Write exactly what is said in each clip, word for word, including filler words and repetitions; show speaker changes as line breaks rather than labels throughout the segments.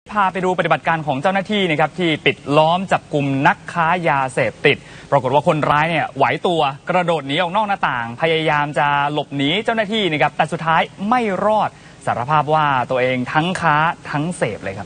พาไปดูปฏิบัติการของเจ้าหน้าที่นะครับที่ปิดล้อมจับกลุ่มนักค้ายาเสพติดปรากฏว่าคนร้ายเนี่ยไหวตัวกระโดดหนีออกนอกหน้าต่างพยายามจะหลบหนีเจ้าหน้าที่นะครับแต่สุดท้ายไม่รอดสารภาพว่าตัวเองทั้งค้าทั้งเสพเลยครับ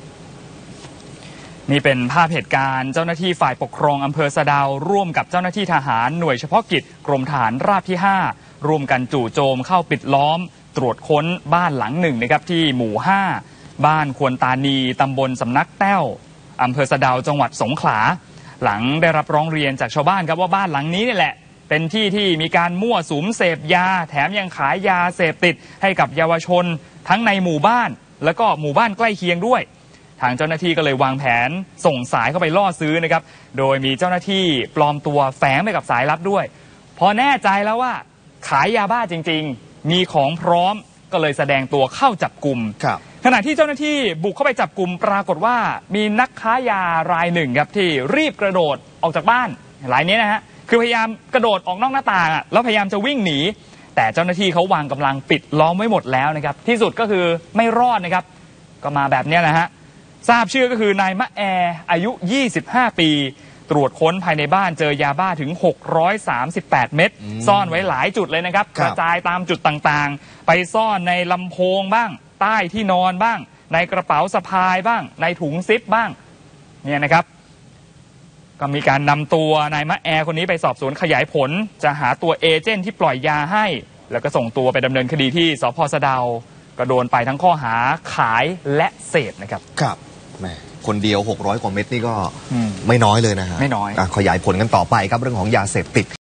นี่เป็นภาพเหตุการณ์เจ้าหน้าที่ฝ่ายปกครองอำเภอสะดาวร่วมกับเจ้าหน้าที่ทหารหน่วยเฉพาะกิจกรมทหารราบที่ห้าร่วมกันจู่โจมเข้าปิดล้อมตรวจค้นบ้านหลังหนึ่งนะครับที่หมู่ห้าบ้านควนตานีตำบลสำนักแต้วอำเภอสะดาวจังหวัดสงขลาหลังได้รับร้องเรียนจากชาวบ้านครับว่าบ้านหลังนี้นี่แหละเป็นที่ที่มีการมั่วสุมเสพยาแถมยังขายยาเสพติดให้กับเยาวชนทั้งในหมู่บ้านแล้วก็หมู่บ้านใกล้เคียงด้วยทางเจ้าหน้าที่ก็เลยวางแผนส่งสายเข้าไปล่อซื้อนะครับโดยมีเจ้าหน้าที่ปลอมตัวแฝงไปกับสายลับด้วยพอแน่ใจแล้วว่าขายยาบ้าจริงๆมีของพร้อมก็เลยแสดงตัวเข้าจับกลุ่มขณะที่เจ้าหน้าที่บุกเข้าไปจับกลุ่มปรากฏว่ามีนักค้ายารายหนึ่งครับที่รีบกระโดดออกจากบ้านรายนี้นะฮะคือพยายามกระโดดออกนอกหน้าต่างอ่ะแล้วพยายามจะวิ่งหนีแต่เจ้าหน้าที่เขาวางกำลังปิดล้อมไว้หมดแล้วนะครับที่สุดก็คือไม่รอดนะครับก็มาแบบนี้แหละฮะทราบชื่อก็คือนายมะแออายุยี่สิบห้าปีตรวจค้นภายในบ้านเจอยาบ้าถึงหกร้อยสามสิบแปดเม็ดซ่อนไว้หลายจุดเลยนะครับกระจายตามจุดต่างๆไปซ่อนในลำโพงบ้างใต้ที่นอนบ้างในกระเป๋าสะพายบ้างในถุงซิปบ้างเนี่ยนะครับก็มีการนำตัวนายมะแอคนนี้ไปสอบสวนขยายผลจะหาตัวเอเจนต์ที่ปล่อยยาให้แล้วก็ส่งตัวไปดำเนินคดีที่สภ.สะเดาก็โดนไปทั้งข้อหาขายและเสพนะครับ
ครับแหมคนเดียวหกร้อยกว่าเม็ดนี่ก็ไม่น้อยเลยนะฮะ
ไม่น้อย
ขยายผลกันต่อไปครับเรื่องของยาเสพติด